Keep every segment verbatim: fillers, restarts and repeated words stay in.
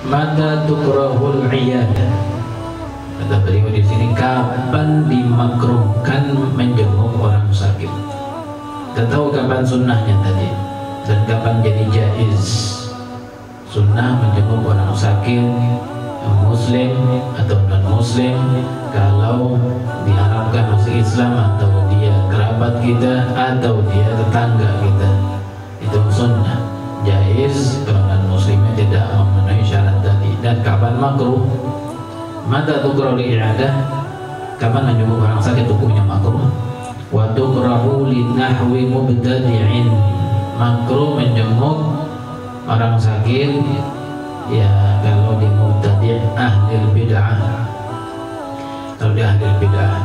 mata tukrahul iyadah. Kata beliau di sini, kapan dimakruhkan menjenguk orang sakit? Kita tahu kapan sunnahnya tadi dan kapan jadi jaiz. Sunnah menjenguk orang sakit, muslim atau non muslim, kalau diharapkan masuk Islam atau dia kerabat kita atau dia tetangga kita, itu sunnah. Jaiz kalau non muslimnya tidak memenuhi syarat tadi. Dan kapan makruh? Mata tukrahul i'adah, kapan menjenguk orang sakit hukumnya makruh. Wa tukrahu li nahwi mubtadi'in, makruh menjenguk orang sakit ya kalau di mubtadi' ahli bid'ah. Kalau di ahli bid'ah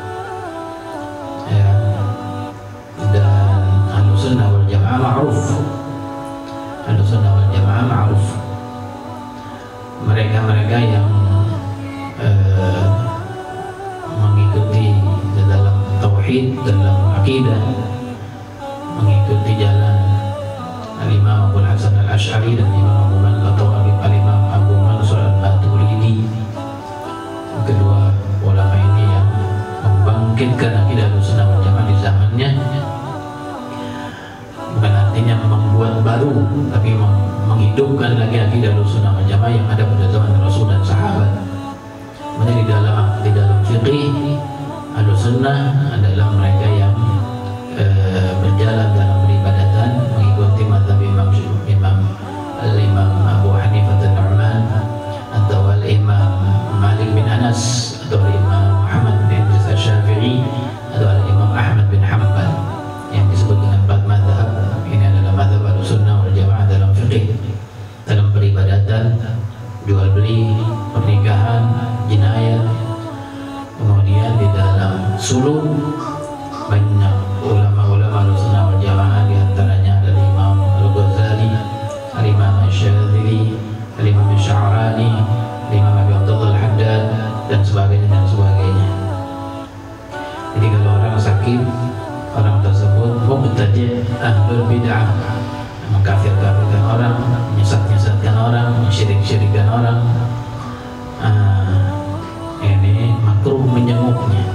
ya, dan Ahlus Sunnah wal Jamaah ma'ruf, Ahlus Sunnah wal Jamaah ma'ruf, mereka-mereka yang eh, mengikuti dalam tauhid, dalam akidah, mengikuti jalan Al-Imam Abu Hasan Al-Asy'ari dan Imam Abu Man atau Al-Imam Abu Mansur Al-Maturidi. Kedua ulama ini yang membangkitkan akidah Ahlussunnah wal Jamaah di zamannya, bukan artinya membuat baru, tapi menghidupkan lagi akidah Ahlussunnah wal Jamaah yang ada pada zaman Rasul dan sahabat. Kemudian di dalam di dalam fikih Ahlussunnah adalah mereka yang e, berjalan dalam peribadatan mengikuti mazhab Imam Imam Al-Imam Abu Hanifah An-Nu'man atau Al-Imam Malik bin Anas atau Al-Imam Muhammad bin Idris Asy-Syafi'i atau Al-Imam Ahmad bin Hanbal yang disebut dengan empat mazhab. Ini adalah mazhab Ahlussunnah wal Jamaah dalam fikih, dalam peribadatan, jual beli, pernikahan, jinayah. Kemudian di dalam suluk banyak ulama-ulama Ahlussunnah wal Jamaah, di antaranya adalah Imam Al-Ghazali, Al-Imam Asy-Syadzili, Al-Imam Asy-Sya'rani, Imam Abi Abdullah Al-Haddad dan sebagainya dan sebagainya. Jadi kalau orang sakit, orang tersebut mubtadi' ahlul bid'ah, mengkafir-kafirkan orang, menyesat-nyesatkan orang, mensyirik-syirikan orang, ah, ini makruh menjenguknya.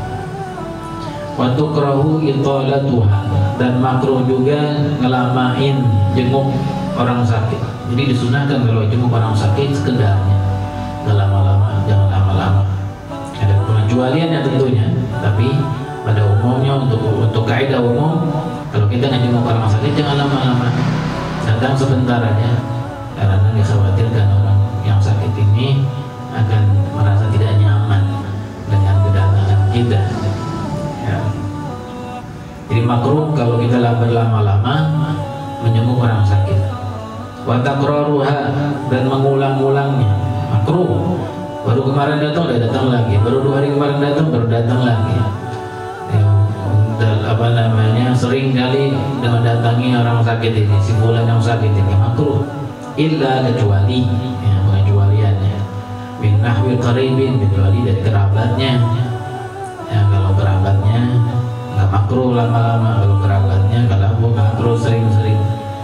Wa tukrahu italatuha, dan makruh juga ngelamain jenguk orang sakit. Jadi disunahkan kalau jenguk orang sakit sekedarnya, nggak lama-lama, jangan lama-lama. Ada pengecualiannya tentunya, tapi pada umumnya untuk untuk kaidah umum, kalau kita ngejenguk orang sakit jangan lama-lama, datang sebentar aja, karena dikhawatirkan orang yang sakit ini akan merasa tidak nyaman dengan kedatangan kita. Ya. Jadi makruh kalau kita berlama-lama menjenguk orang sakit. Wa takraruha, dan mengulang-ulangnya makruh. Baru kemarin datang udah datang lagi, baru dua hari kemarin datang baru datang lagi. Ya, dan apa namanya, sering kali mendatangi orang sakit ini, si fulan yang sakit ini, makruh. Illa, kecuali ya, pengecualiannya min nahwi qaribin, kecuali dari kerabatnya. Ya, kalau kerabatnya nggak makruh lama-lama, kalau kerabatnya kalau makruh sering-sering.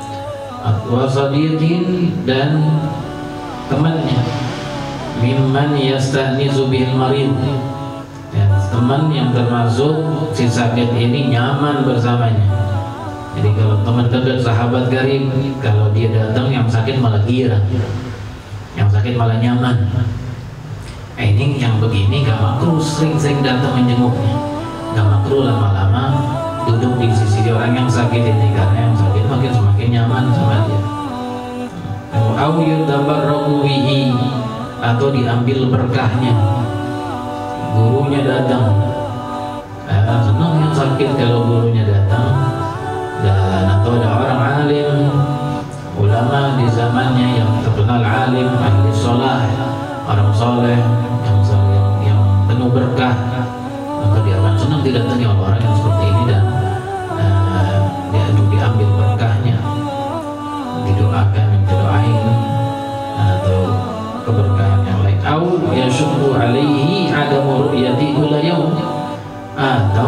Wa sadiqin, dan temannya, mimman yasta'nisu bil marid, ya, teman yang termasuk si sakit ini nyaman bersamanya. Jadi kalau teman dekat, sahabat karib, kalau dia datang yang sakit malah gira, yang sakit malah nyaman. Eh, ini yang begini gak makruh sering-sering datang menjenguknya, gak makruh lama-lama duduk di sisi orang yang sakit ini, karena yang sakit makin semakin nyaman sama dia. Au yutabarraku bihi, atau diambil berkahnya. Gurunya datang, eh, senang yang sakit kalau gurunya datang. Dan atau ada orang alim, ulama di zamannya yang terkenal alim, ahli sholah, orang soleh yang, yang, yang penuh berkah, maka dia akan senang didatangi oleh orang yang seperti ini, dan uh, dia diambil berkahnya, didoakan, didoain, atau keberkahan yang lain. Au yashukku alaihi adamu ru'yati kulla yaum, atau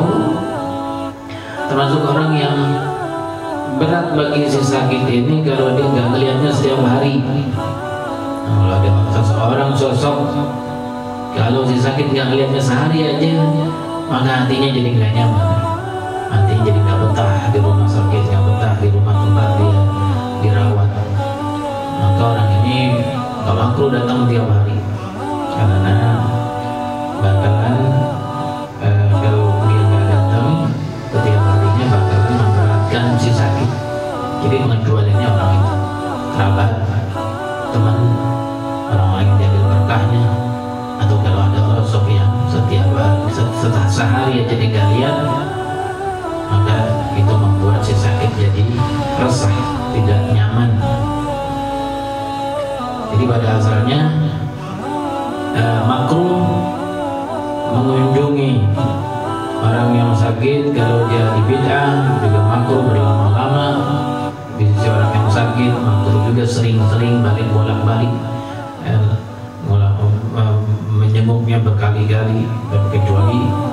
termasuk orang yang berat bagi si sakit ini kalau dia nggak melihatnya setiap hari. Kalau ada seseorang sosok, kalau si sakit nggak ngeliatnya sehari aja, maka hatinya jadi nggak nyaman, hatinya jadi nggak betah di rumah sakit, nggak betah di rumah tempat dia dirawat. Maka orang ini nggak makruh datang tiap hari, karena bakalan eh, kalau dia nggak datang setiap harinya bakalan memberatkan si sakit. Jadi mengecualinya orang itu, kerabat, teman, orang lain jadi berkahnya, atau kalau ada sosok yang setiap hari setelah sehari aja tidak lihat, maka itu membuat si sakit jadi resah, tidak nyaman. Jadi pada asalnya eh, makruh mengunjungi orang yang sakit. Kalau dia di bid'ah juga makruh berlama-lama di sisi orang yang sakit, makruh juga sering-sering balik bolak-balik eh, menjenguknya berkali-kali, kecuali